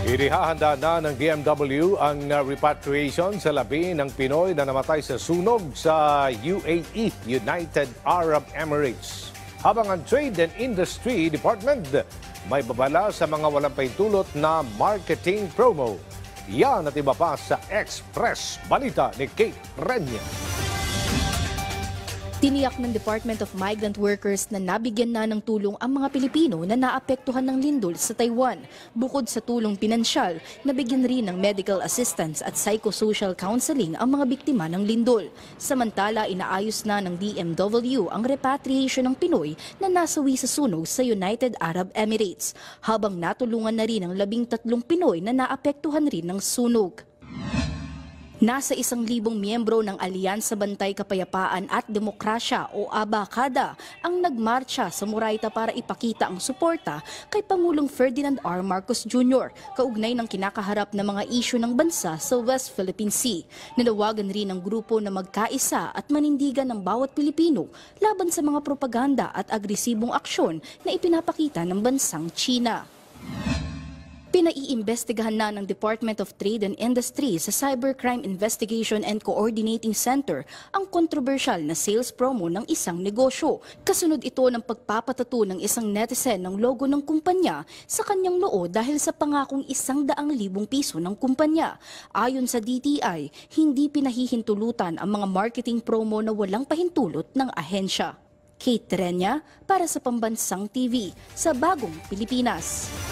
Inihahanda na ng DMW ang repatriation sa labi ng Pinoy na namatay sa sunog sa UAE, United Arab Emirates. Habang ang Trade and Industry Department may babala sa mga walang pahintulot na marketing promo. Yan at iba pa sa Express Balita ni Kate Renya. Tiniyak ng Department of Migrant Workers na nabigyan na ng tulong ang mga Pilipino na naapektuhan ng lindol sa Taiwan. Bukod sa tulong pinansyal, nabigyan rin ng medical assistance at psychosocial counseling ang mga biktima ng lindol. Samantala, inaayos na ng DMW ang repatriation ng Pinoy na nasawi sa sunog sa United Arab Emirates, habang natulungan na rin ang 13 Pinoy na naapektuhan rin ng sunog. Nasa 1,000 miyembro ng Alyansa Bantay Kapayapaan at Demokrasya o ABA-CADA ang nagmarcha sa Moraita para ipakita ang suporta kay Pangulong Ferdinand R. Marcos Jr. kaugnay ng kinakaharap na mga isyu ng bansa sa West Philippine Sea. Nanawagan rin ang grupo na magkaisa at manindigan ng bawat Pilipino laban sa mga propaganda at agresibong aksyon na ipinapakita ng bansang China. Pinaiimbestigahan na ng Department of Trade and Industry sa Cybercrime Investigation and Coordinating Center ang kontrobersyal na sales promo ng isang negosyo. Kasunod ito ng pagpapatato ng isang netizen ng logo ng kumpanya sa kanyang noo dahil sa pangakong 100,000 piso ng kumpanya. Ayon sa DTI, hindi pinahihintulutan ang mga marketing promo na walang pahintulot ng ahensya. Kate Renya para sa Pambansang TV sa Bagong Pilipinas.